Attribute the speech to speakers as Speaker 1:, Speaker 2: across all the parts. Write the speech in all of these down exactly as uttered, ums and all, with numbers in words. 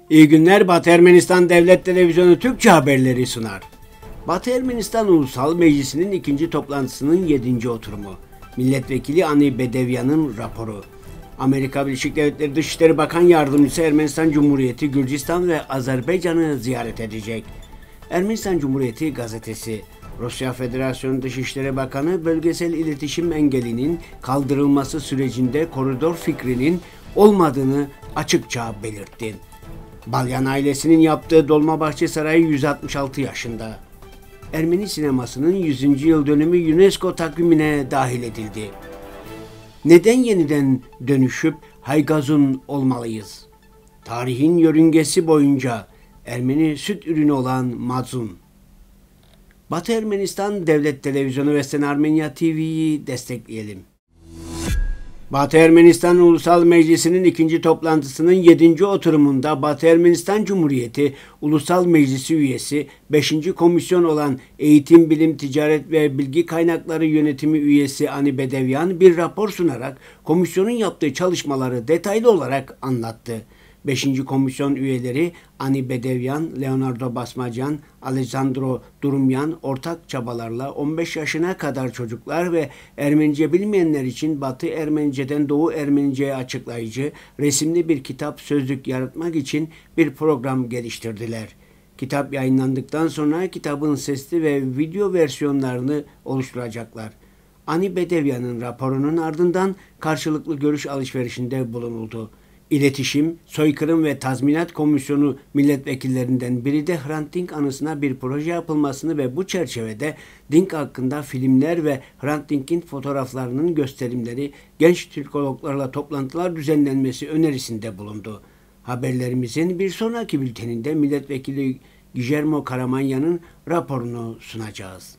Speaker 1: İyi günler, Batı Ermenistan Devlet Televizyonu Türkçe haberleri sunar. Batı Ermenistan Ulusal Meclisi'nin ikinci toplantısının yedinci oturumu. Milletvekili Ani Bedevyan'ın raporu. Amerika Birleşik Devletleri Dışişleri Bakan Yardımcısı Ermenistan Cumhuriyeti, Gürcistan ve Azerbaycan'ı ziyaret edecek. Ermenistan Cumhuriyeti gazetesi, Rusya Federasyonu Dışişleri Bakanı bölgesel iletişim engelinin kaldırılması sürecinde koridor fikrinin olmadığını açıkça belirtti. Balyan ailesinin yaptığı Dolmabahçe Sarayı yüz altmış altı yaşında. Ermeni sinemasının yüzüncü yıl dönümü UNESCO takvimine dahil edildi. Neden yeniden dönüşüp Haygazun olmalıyız? Tarihin yörüngesi boyunca Ermeni süt ürünü olan Mazun. Batı Ermenistan Devlet Televizyonu ve Western Armenia T V'yi destekleyelim. Batı Ermenistan Ulusal Meclisi'nin ikinci toplantısının yedinci oturumunda Batı Ermenistan Cumhuriyeti Ulusal Meclisi üyesi beşinci komisyon olan Eğitim, Bilim, Ticaret ve Bilgi Kaynakları Yönetimi üyesi Ani Bedevyan bir rapor sunarak komisyonun yaptığı çalışmaları detaylı olarak anlattı. beşinci komisyon üyeleri Ani Bedevyan, Leonardo Basmacan, Alexandro Durumyan ortak çabalarla on beş yaşına kadar çocuklar ve Ermenice bilmeyenler için Batı Ermenice'den Doğu Ermenice'ye açıklayıcı resimli bir kitap sözlük yaratmak için bir program geliştirdiler. Kitap yayınlandıktan sonra kitabın sesli ve video versiyonlarını oluşturacaklar. Ani Bedevyan'ın raporunun ardından karşılıklı görüş alışverişinde bulunuldu. İletişim, Soykırım ve Tazminat Komisyonu milletvekillerinden biri de Hrant Dink anısına bir proje yapılmasını ve bu çerçevede Dink hakkında filmler ve Hrant Dink'in fotoğraflarının gösterimleri, genç Türkologlarla toplantılar düzenlenmesi önerisinde bulundu. Haberlerimizin bir sonraki bülteninde milletvekili Guillermo Karamanya'nın raporunu sunacağız.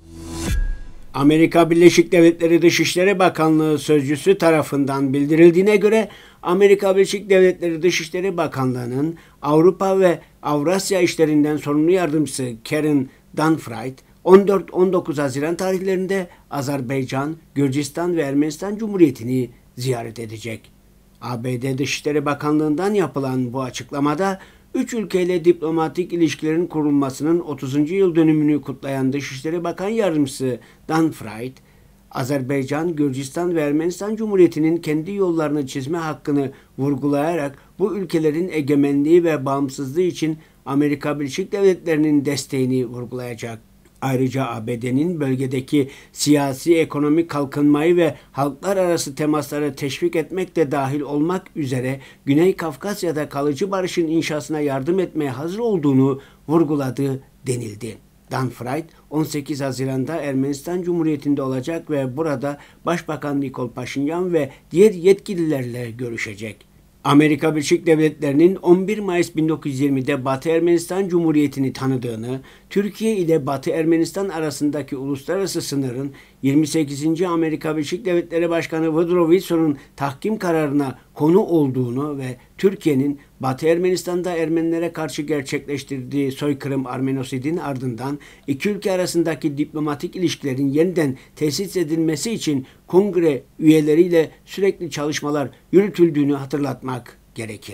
Speaker 1: Amerika Birleşik Devletleri Dışişleri Bakanlığı sözcüsü tarafından bildirildiğine göre Amerika Birleşik Devletleri Dışişleri Bakanlığı'nın Avrupa ve Avrasya işlerinden sorumlu yardımcısı Karen Dunfried on dört on dokuz Haziran tarihlerinde Azerbaycan, Gürcistan ve Ermenistan Cumhuriyeti'ni ziyaret edecek. A B D Dışişleri Bakanlığı'ndan yapılan bu açıklamada üç ülkeyle diplomatik ilişkilerin kurulmasının otuzuncu yıl dönümünü kutlayan Dışişleri Bakan Yardımcısı Dunfried, Azerbaycan, Gürcistan ve Ermenistan Cumhuriyeti'nin kendi yollarını çizme hakkını vurgulayarak bu ülkelerin egemenliği ve bağımsızlığı için Amerika Birleşik Devletleri'nin desteğini vurgulayacak. Ayrıca A B D'nin bölgedeki siyasi, ekonomik kalkınmayı ve halklar arası temasları teşvik etmek de dahil olmak üzere Güney Kafkasya'da kalıcı barışın inşasına yardım etmeye hazır olduğunu vurguladı denildi. Dunfried on sekiz Haziran'da Ermenistan Cumhuriyeti'nde olacak ve burada Başbakan Nikol Paşinyan ve diğer yetkililerle görüşecek. Amerika Birleşik Devletleri'nin on bir Mayıs bin dokuz yüz yirmide Batı Ermenistan Cumhuriyeti'ni tanıdığını, Türkiye ile Batı Ermenistan arasındaki uluslararası sınırın yirmi sekizinci Amerika Birleşik Devletleri Başkanı Woodrow Wilson'un tahkim kararına konu olduğunu ve Türkiye'nin Batı Ermenistan'da Ermenilere karşı gerçekleştirdiği soykırım Armenosid'in ardından iki ülke arasındaki diplomatik ilişkilerin yeniden tesis edilmesi için kongre üyeleriyle sürekli çalışmalar yürütüldüğünü hatırlatmak gerekir.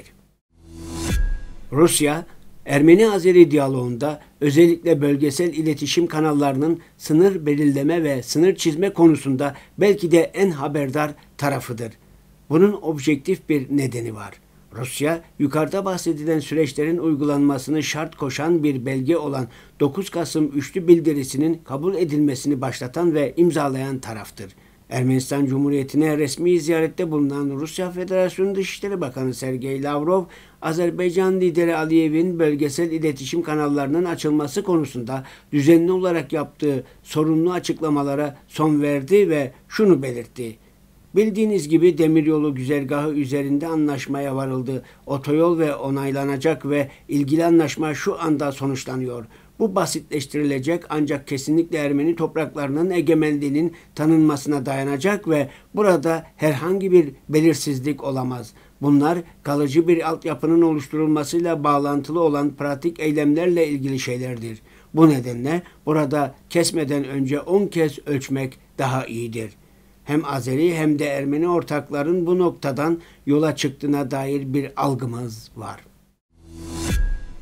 Speaker 1: Rusya, Ermeni-Azeri diyaloğunda özellikle bölgesel iletişim kanallarının sınır belirleme ve sınır çizme konusunda belki de en haberdar tarafıdır. Bunun objektif bir nedeni var. Rusya, yukarıda bahsedilen süreçlerin uygulanmasını şart koşan bir belge olan dokuz Kasım Üçlü Bildirisi'nin kabul edilmesini başlatan ve imzalayan taraftır. Ermenistan Cumhuriyeti'ne resmi ziyarette bulunan Rusya Federasyonu Dışişleri Bakanı Sergey Lavrov, Azerbaycan lideri Aliyev'in bölgesel iletişim kanallarının açılması konusunda düzenli olarak yaptığı sorunlu açıklamalara son verdi ve şunu belirtti. Bildiğiniz gibi demiryolu güzergahı üzerinde anlaşmaya varıldı. Otoyol ve onaylanacak ve ilgili anlaşma şu anda sonuçlanıyor. Bu basitleştirilecek ancak kesinlikle Ermeni topraklarının egemenliğinin tanınmasına dayanacak ve burada herhangi bir belirsizlik olamaz. Bunlar kalıcı bir altyapının oluşturulmasıyla bağlantılı olan pratik eylemlerle ilgili şeylerdir. Bu nedenle burada kesmeden önce on kez ölçmek daha iyidir. Hem Azeri hem de Ermeni ortakların bu noktadan yola çıktığına dair bir algımız var.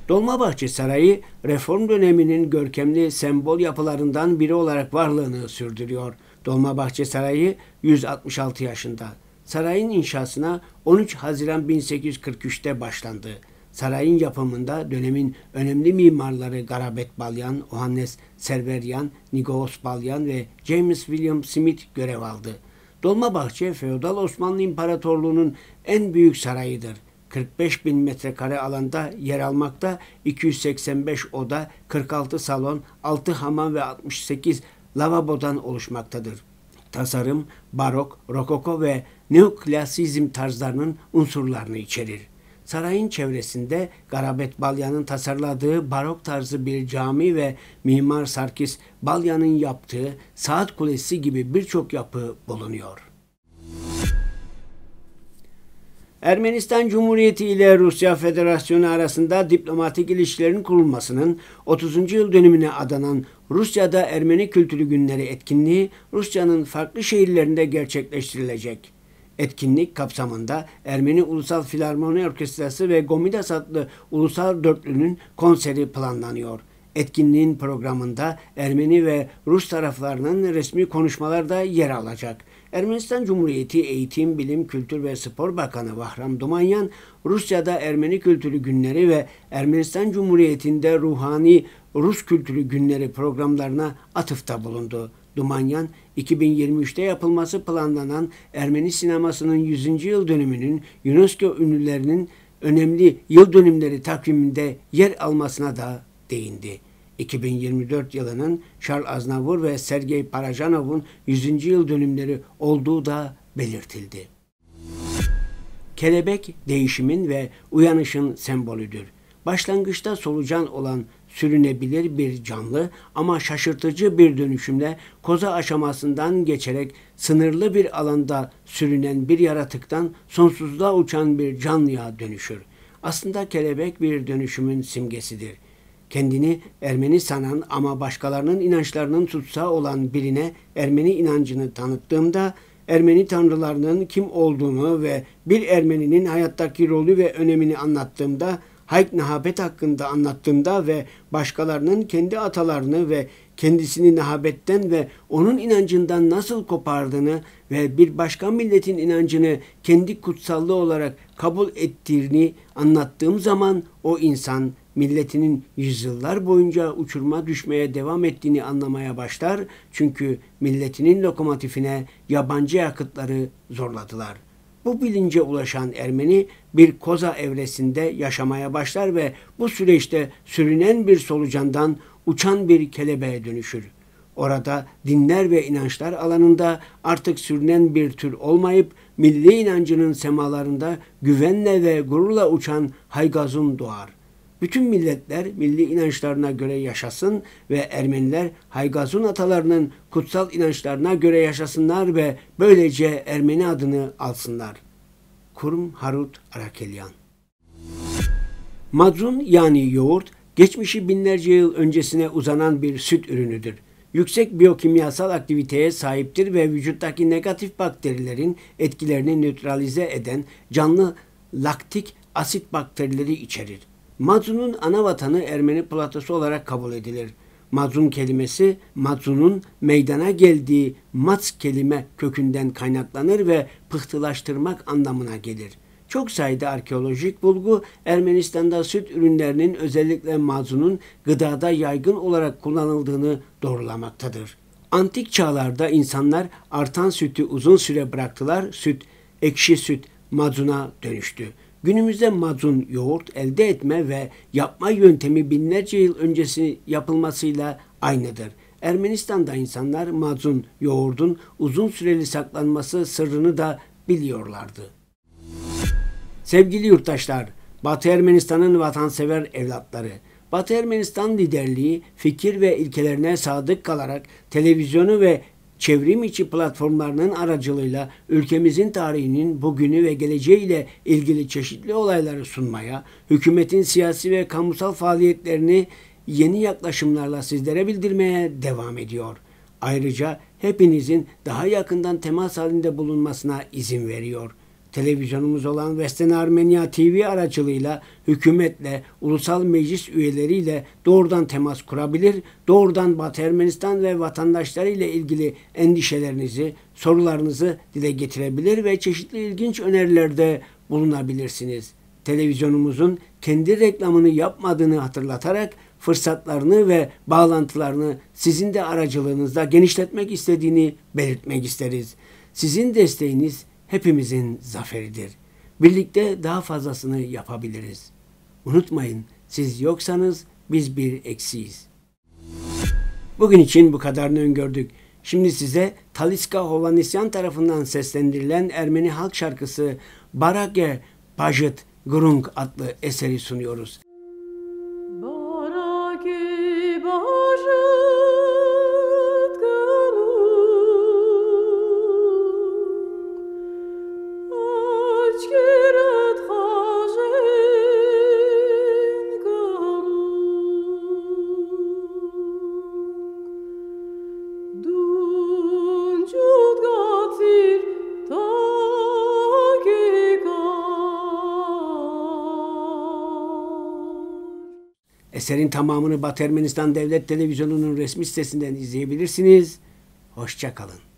Speaker 1: Dolmabahçe Sarayı, reform döneminin görkemli sembol yapılarından biri olarak varlığını sürdürüyor. Dolmabahçe Sarayı yüz altmış altı yaşında. Sarayın inşasına on üç Haziran bin sekiz yüz kırk üç'te başlandı. Sarayın yapımında dönemin önemli mimarları Garabet Balyan, Ohannes Serveryan, Nikolaos Balyan ve James William Smith görev aldı. Dolmabahçe, Feodal Osmanlı İmparatorluğu'nun en büyük sarayıdır. kırk beş bin metrekare alanda yer almakta, iki yüz seksen beş oda, kırk altı salon, altı hamam ve altmış sekiz lavabodan oluşmaktadır. Tasarım, barok, rokoko ve neoklasizm tarzlarının unsurlarını içerir. Sarayın çevresinde Garabet Balyan'ın tasarladığı barok tarzı bir cami ve Mimar Sarkis Balyan'ın yaptığı saat kulesi gibi birçok yapı bulunuyor. Ermenistan Cumhuriyeti ile Rusya Federasyonu arasında diplomatik ilişkilerin kurulmasının otuzuncu yıl dönümüne adanan Rusya'da Ermeni Kültürü Günleri etkinliği Rusya'nın farklı şehirlerinde gerçekleştirilecek. Etkinlik kapsamında Ermeni Ulusal Filarmoni Orkestrası ve Gomidas adlı ulusal dörtlünün konseri planlanıyor. Etkinliğin programında Ermeni ve Rus taraflarının resmi konuşmalar da yer alacak. Ermenistan Cumhuriyeti Eğitim, Bilim, Kültür ve Spor Bakanı Vahram Dumanyan, Rusya'da Ermeni Kültürü Günleri ve Ermenistan Cumhuriyeti'nde Ruhani Rus Kültürü Günleri programlarına atıfta bulundu. Dumanyan, iki bin yirmi üç'te yapılması planlanan Ermeni sinemasının yüzüncü yıl dönümünün UNESCO ünlülerinin önemli yıl dönümleri takviminde yer almasına da değindi. iki bin yirmi dört yılının Charles Aznavour ve Sergey Parajanov'un yüzüncü yıl dönümleri olduğu da belirtildi. Kelebek değişimin ve uyanışın sembolüdür. Başlangıçta solucan olan sürünebilir bir canlı ama şaşırtıcı bir dönüşümle koza aşamasından geçerek sınırlı bir alanda sürünen bir yaratıktan sonsuzluğa uçan bir canlıya dönüşür. Aslında kelebek bir dönüşümün simgesidir. Kendini Ermeni sanan ama başkalarının inançlarının tutsağı olan birine Ermeni inancını tanıttığımda, Ermeni tanrılarının kim olduğunu ve bir Ermeninin hayattaki rolü ve önemini anlattığımda, Hayk Nahabet hakkında anlattığımda ve başkalarının kendi atalarını ve kendisini Nahabet'ten ve onun inancından nasıl kopardığını ve bir başka milletin inancını kendi kutsallığı olarak kabul ettiğini anlattığım zaman o insan milletinin yüzyıllar boyunca uçuruma düşmeye devam ettiğini anlamaya başlar, çünkü milletinin lokomotifine yabancı yakıtları zorladılar. Bu bilince ulaşan Ermeni bir koza evresinde yaşamaya başlar ve bu süreçte sürünen bir solucandan uçan bir kelebeğe dönüşür. Orada dinler ve inançlar alanında artık sürünen bir tür olmayıp milli inancının semalarında güvenle ve gururla uçan Haygazun doğar. Bütün milletler milli inançlarına göre yaşasın ve Ermeniler Haygazun atalarının kutsal inançlarına göre yaşasınlar ve böylece Ermeni adını alsınlar. Kurm Harut Arakelyan. Madzun yani yoğurt, geçmişi binlerce yıl öncesine uzanan bir süt ürünüdür. Yüksek biyokimyasal aktiviteye sahiptir ve vücuttaki negatif bakterilerin etkilerini nötralize eden canlı laktik asit bakterileri içerir. Madzun'un ana vatanı Ermeni platosu olarak kabul edilir. Madzun kelimesi, Madzun'un meydana geldiği Mats kelime kökünden kaynaklanır ve pıhtılaştırmak anlamına gelir. Çok sayıda arkeolojik bulgu Ermenistan'da süt ürünlerinin özellikle Madzun'un gıdada yaygın olarak kullanıldığını doğrulamaktadır. Antik çağlarda insanlar artan sütü uzun süre bıraktılar, süt, ekşi süt Madzun'a dönüştü. Günümüzde Madzun yoğurt elde etme ve yapma yöntemi binlerce yıl öncesi yapılmasıyla aynıdır. Ermenistan'da insanlar Madzun yoğurdun uzun süreli saklanması sırrını da biliyorlardı. Sevgili yurttaşlar, Batı Ermenistan'ın vatansever evlatları, Batı Ermenistan liderliği fikir ve ilkelerine sadık kalarak televizyonu ve çevrim içi platformlarının aracılığıyla ülkemizin tarihinin bugünü ve geleceğiyle ilgili çeşitli olayları sunmaya, hükümetin siyasi ve kamusal faaliyetlerini yeni yaklaşımlarla sizlere bildirmeye devam ediyor. Ayrıca hepinizin daha yakından temas halinde bulunmasına izin veriyor. Televizyonumuz olan Western Armenia T V aracılığıyla hükümetle, ulusal meclis üyeleriyle doğrudan temas kurabilir, doğrudan Batı Ermenistan ve vatandaşları ile ilgili endişelerinizi, sorularınızı dile getirebilir ve çeşitli ilginç önerilerde bulunabilirsiniz. Televizyonumuzun kendi reklamını yapmadığını hatırlatarak fırsatlarını ve bağlantılarını sizin de aracılığınızda genişletmek istediğini belirtmek isteriz. Sizin desteğiniz hepimizin zaferidir. Birlikte daha fazlasını yapabiliriz. Unutmayın, siz yoksanız biz bir eksiyiz. Bugün için bu kadarını öngördük. Şimdi size Taliska Hovanesyan tarafından seslendirilen Ermeni halk şarkısı Barage Pajit Grung adlı eseri sunuyoruz. Eserin tamamını Batı Ermenistan Devlet Televizyonu'nun resmi sitesinden izleyebilirsiniz. Hoşça kalın.